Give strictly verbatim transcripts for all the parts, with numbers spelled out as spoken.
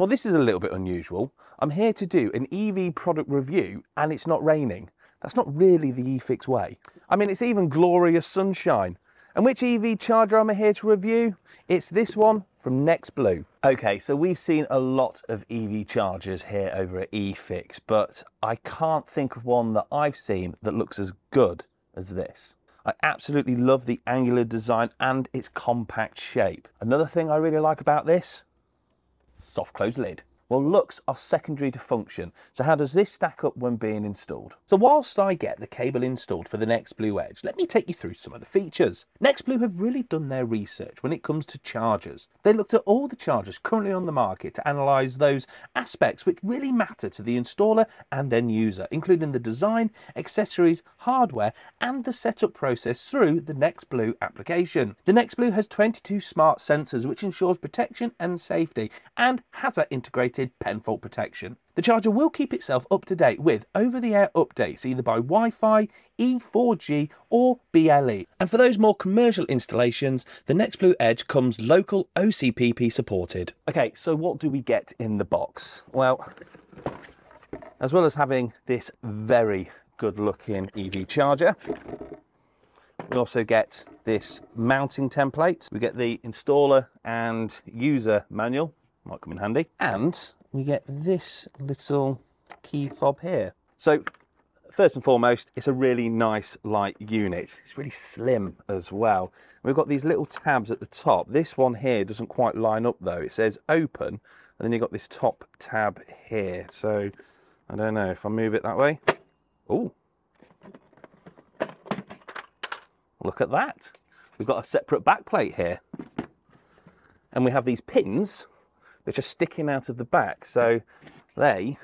Well, this is a little bit unusual. I'm here to do an E V product review and it's not raining. That's not really the eFix way. I mean, it's even glorious sunshine. And which E V charger am I here to review? It's this one from NexBlue. Okay, so we've seen a lot of E V chargers here over at eFix, but I can't think of one that I've seen that looks as good as this. I absolutely love the angular design and its compact shape. Another thing I really like about this, soft close lid. Well, looks are secondary to function. So how does this stack up when being installed? So whilst I get the cable installed for the NexBlue Edge, let me take you through some of the features. NexBlue have really done their research when it comes to chargers. They looked at all the chargers currently on the market to analyse those aspects which really matter to the installer and end user, including the design, accessories, hardware, and the setup process through the NexBlue application. The NexBlue has twenty-two smart sensors which ensures protection and safety and has that integrated pen fault protection. The charger will keep itself up to date with over-the-air updates either by Wi-Fi, E four G or B L E. And for those more commercial installations, the NexBlue Edge comes local O C P P supported. Okay, so what do we get in the box? Well, as well as having this very good looking E V charger, we also get this mounting template. We get the installer and user manual, might come in handy, and we get this little key fob here. So first and foremost, it's a really nice light unit. It's really slim as well. We've got these little tabs at the top. This one here doesn't quite line up though. It says open, and then you've got this top tab here. So I don't know if I move it that way. Oh, look at that. We've got a separate back plate here. And we have these pins which are sticking out of the back, so they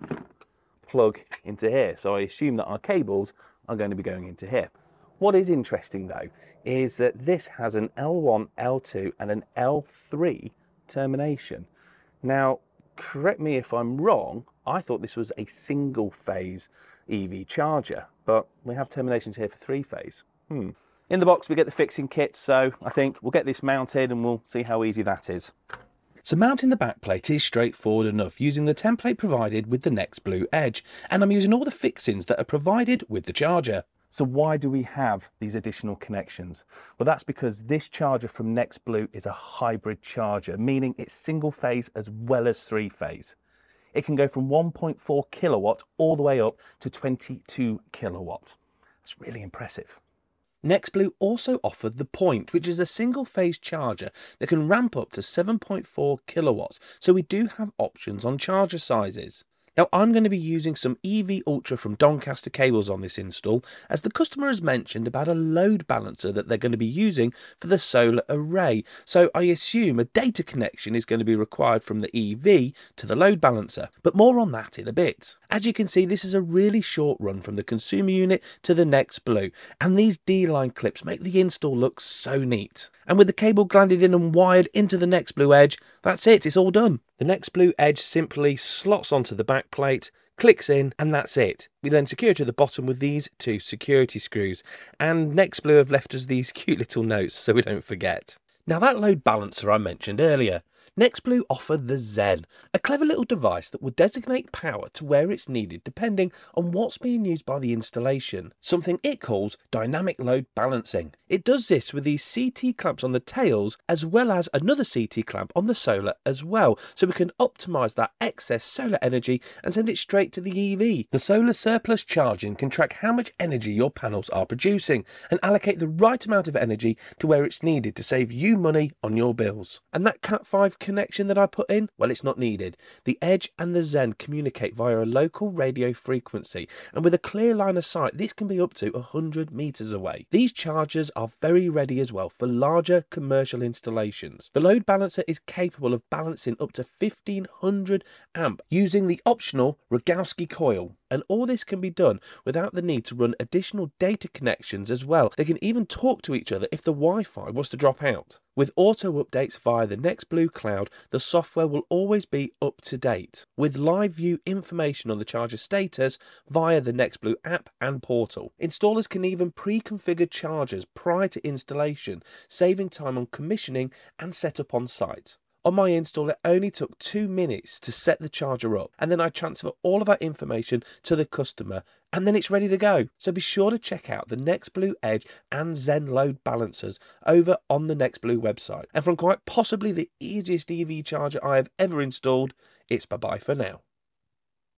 plug into here. So I assume that our cables are going to be going into here. What is interesting though is that this has an L one, L two and an L three termination. Now, correct me if I'm wrong, I thought this was a single phase E V charger, but we have terminations here for three phase. Hmm. In the box we get the fixing kit, so I think we'll get this mounted and we'll see how easy that is. So mounting the backplate is straightforward enough using the template provided with the NexBlue Edge, and I'm using all the fixings that are provided with the charger. So why do we have these additional connections? Well, that's because this charger from NexBlue is a hybrid charger, meaning it's single phase as well as three phase. It can go from one point four kilowatt all the way up to twenty-two kilowatt. That's really impressive. NexBlue also offered the Point, which is a single phase charger that can ramp up to seven point four kilowatts, so we do have options on charger sizes. Now I'm going to be using some E V Ultra from Doncaster cables on this install, as the customer has mentioned about a load balancer that they're going to be using for the solar array, so I assume a data connection is going to be required from the E V to the load balancer, but more on that in a bit. As you can see, this is a really short run from the consumer unit to the NexBlue, and these D-line clips make the install look so neat. And with the cable glanded in and wired into the NexBlue Edge, that's it, it's all done. The NexBlue Edge simply slots onto the back plate, clicks in, and that's it. We then secure it to the bottom with these two security screws, and NexBlue have left us these cute little notes so we don't forget. Now that load balancer I mentioned earlier, NexBlue offer the Zen, a clever little device that will designate power to where it's needed depending on what's being used by the installation, something it calls dynamic load balancing. It does this with these C T clamps on the tails as well as another C T clamp on the solar as well, so we can optimise that excess solar energy and send it straight to the E V. The solar surplus charging can track how much energy your panels are producing and allocate the right amount of energy to where it's needed to save you money on your bills. And that cat five connection that I put in, well, it's not needed. The Edge and the Zen communicate via a local radio frequency, and with a clear line of sight this can be up to one hundred meters away. These chargers are very ready as well for larger commercial installations. The load balancer is capable of balancing up to fifteen hundred amp using the optional Rogowski coil, and all this can be done without the need to run additional data connections as well. They can even talk to each other if the Wi-Fi was to drop out. With auto updates via the NexBlue cloud, the software will always be up to date, with live view information on the charger status via the NexBlue app and portal. Installers can even pre-configure chargers prior to installation, saving time on commissioning and setup on site. On my install, it only took two minutes to set the charger up, and then I transfer all of that information to the customer, and then it's ready to go. So be sure to check out the NexBlue Edge and Zen load balancers over on the NexBlue website. And from quite possibly the easiest E V charger I have ever installed, it's bye-bye for now.